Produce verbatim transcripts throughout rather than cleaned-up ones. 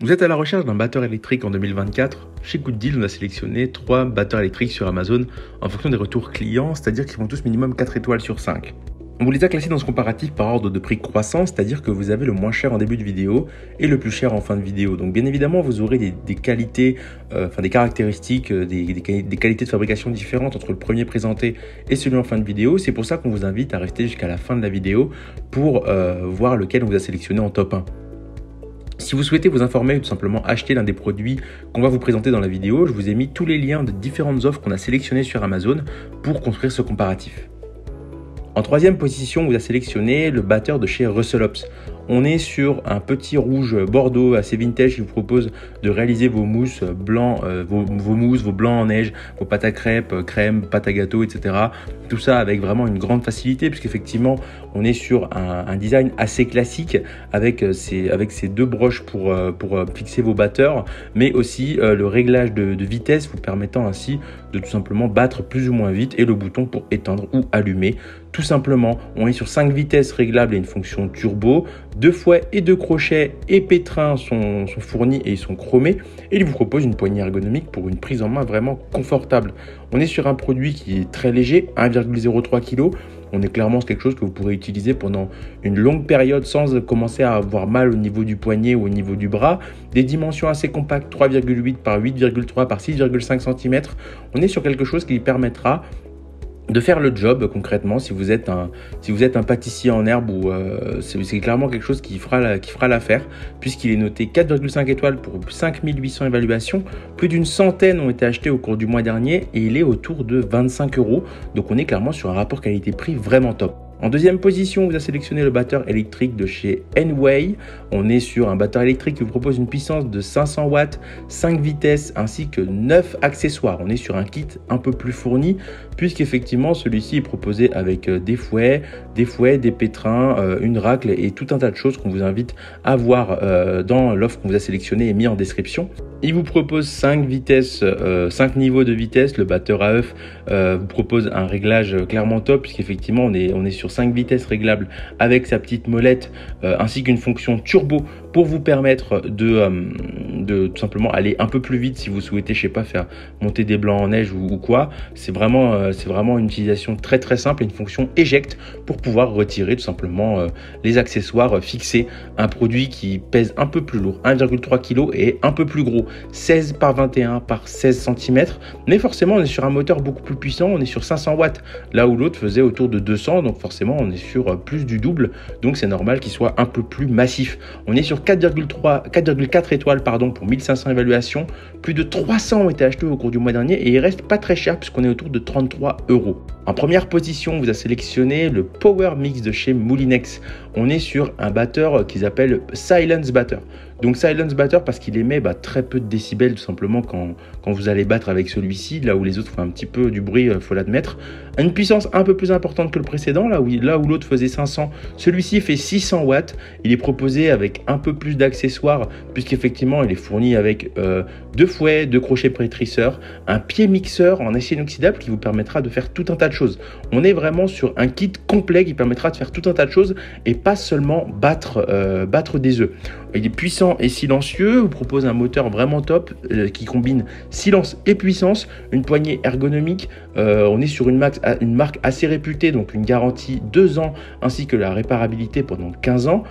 Vous êtes à la recherche d'un batteur électrique en deux mille vingt-quatre? Chez Good Deal, on a sélectionné trois batteurs électriques sur Amazon en fonction des retours clients, c'est-à-dire qu'ils font tous minimum quatre étoiles sur cinq. On vous les a classés dans ce comparatif par ordre de prix croissant, c'est-à-dire que vous avez le moins cher en début de vidéo et le plus cher en fin de vidéo. Donc bien évidemment, vous aurez des, des qualités, euh, enfin des caractéristiques, euh, des, des, des qualités de fabrication différentes entre le premier présenté et celui en fin de vidéo. C'est pour ça qu'on vous invite à rester jusqu'à la fin de la vidéo pour euh, voir lequel on vous a sélectionné en top un. Si vous souhaitez vous informer ou tout simplement acheter l'un des produits qu'on va vous présenter dans la vidéo, je vous ai mis tous les liens de différentes offres qu'on a sélectionnées sur Amazon pour construire ce comparatif. En troisième position, on vous a sélectionné le batteur de chez Russell Hobbs. On est sur un petit rouge bordeaux assez vintage qui vous propose de réaliser vos mousses blancs, euh, vos, vos mousses, vos blancs en neige, vos pâtes à crêpes, crème, pâte à gâteau, et cetera. Tout ça avec vraiment une grande facilité puisqu'effectivement on est sur un, un design assez classique avec ces, avec ces deux broches pour, pour fixer vos batteurs, mais aussi euh, le réglage de, de vitesse vous permettant ainsi de tout simplement battre plus ou moins vite et le bouton pour éteindre ou allumer. Tout simplement, on est sur cinq vitesses réglables et une fonction turbo. Deux fouets et deux crochets et pétrins sont, sont fournis et ils sont chromés. Et il vous propose une poignée ergonomique pour une prise en main vraiment confortable. On est sur un produit qui est très léger, un virgule zéro trois kilos. On est clairement sur quelque chose que vous pourrez utiliser pendant une longue période sans commencer à avoir mal au niveau du poignet ou au niveau du bras. Des dimensions assez compactes, trois virgule huit par huit virgule trois par six virgule cinq centimètres. On est sur quelque chose qui lui permettra de faire le job concrètement si vous êtes un, si vous êtes un pâtissier en herbe ou euh, c'est clairement quelque chose qui fera la, qui fera l'affaire puisqu'il est noté quatre virgule cinq étoiles pour cinq mille huit cents évaluations. Plus d'une centaine ont été achetées au cours du mois dernier et il est autour de vingt-cinq euros. Donc on est clairement sur un rapport qualité-prix vraiment top. En deuxième position, on vous a sélectionné le batteur électrique de chez Enway. On est sur un batteur électrique qui vous propose une puissance de cinq cents watts, cinq vitesses ainsi que neuf accessoires. On est sur un kit un peu plus fourni puisqu'effectivement celui-ci est proposé avec des fouets, des fouets, des pétrins, une racle et tout un tas de choses qu'on vous invite à voir dans l'offre qu'on vous a sélectionnée et mis en description. Il vous propose cinq vitesses, cinq niveaux de vitesse. Le batteur A F vous propose un réglage clairement top puisqu'effectivement on est, on est sur cinq vitesses réglables avec sa petite molette euh, ainsi qu'une fonction turbo pour vous permettre de, euh, de tout simplement aller un peu plus vite si vous souhaitez, je sais pas, faire monter des blancs en neige ou, ou quoi. C'est vraiment, euh, c'est vraiment une utilisation très très simple et une fonction éjecte pour pouvoir retirer tout simplement euh, les accessoires, euh, fixer un produit qui pèse un peu plus lourd, un virgule trois kilos et un peu plus gros, seize par vingt et un par seize centimètres. Mais forcément, on est sur un moteur beaucoup plus puissant, on est sur cinq cents watts, là où l'autre faisait autour de deux cents, donc forcément on est sur plus du double, donc c'est normal qu'il soit un peu plus massif. On est sur quatre virgule quatre étoiles pardon, pour mille cinq cents évaluations. Plus de trois cents ont été achetés au cours du mois dernier et il reste pas très cher puisqu'on est autour de trente-trois euros. En première position, on vous a sélectionné le Power Mix de chez Moulinex. On est sur un batteur qu'ils appellent Silence Batter. Donc Silence Batter parce qu'il émet bah, très peu de décibels tout simplement quand, quand vous allez battre avec celui-ci, là où les autres font un petit peu du bruit, il faut l'admettre. Une puissance un peu plus importante que le précédent, là où, là où l'autre faisait cinq cents, celui-ci fait six cents watts. Il est proposé avec un peu plus d'accessoires puisqu'effectivement il est fourni avec euh, deux fouets, deux crochets pétrisseurs, un pied mixeur en acier inoxydable qui vous permettra de faire tout un tas de choses. On est vraiment sur un kit complet qui permettra de faire tout un tas de choses et pas seulement battre, euh, battre des œufs. Il est puissant et silencieux, vous propose un moteur vraiment top euh, qui combine silence et puissance, une poignée ergonomique. Euh, on est sur une, max, une marque assez réputée, donc une garantie deux ans ainsi que la réparabilité pendant quinze ans.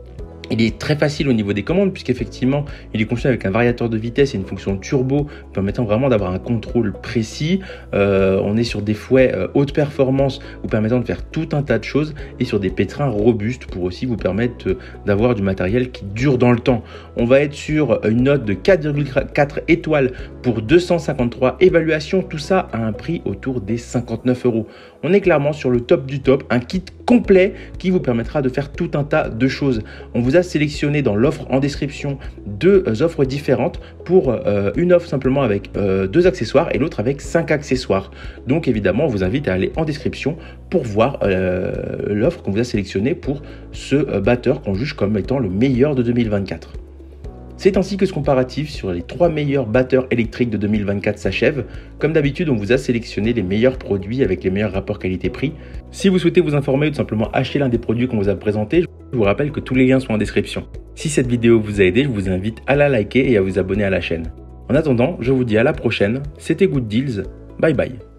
Il est très facile au niveau des commandes puisqu'effectivement il est conçu avec un variateur de vitesse et une fonction turbo permettant vraiment d'avoir un contrôle précis. Euh, on est sur des fouets euh, haute performance vous permettant de faire tout un tas de choses et sur des pétrins robustes pour aussi vous permettre euh, d'avoir du matériel qui dure dans le temps. On va être sur une note de quatre virgule quatre étoiles pour deux cent cinquante-trois évaluations, tout ça à un prix autour des cinquante-neuf euros. On est clairement sur le top du top, un kit complet qui vous permettra de faire tout un tas de choses. On vous a sélectionné dans l'offre en description deux offres différentes pour euh, une offre simplement avec euh, deux accessoires et l'autre avec cinq accessoires. Donc évidemment, on vous invite à aller en description pour voir euh, l'offre qu'on vous a sélectionnée pour ce euh, batteur qu'on juge comme étant le meilleur de deux mille vingt-quatre. C'est ainsi que ce comparatif sur les trois meilleurs batteurs électriques de deux mille vingt-quatre s'achève. Comme d'habitude, on vous a sélectionné les meilleurs produits avec les meilleurs rapports qualité-prix. Si vous souhaitez vous informer ou tout simplement acheter l'un des produits qu'on vous a présentés, Je vous rappelle que tous les liens sont en description. Si cette vidéo vous a aidé, je vous invite à la liker et à vous abonner à la chaîne. En attendant, je vous dis à la prochaine, c'était Good Deals, bye bye.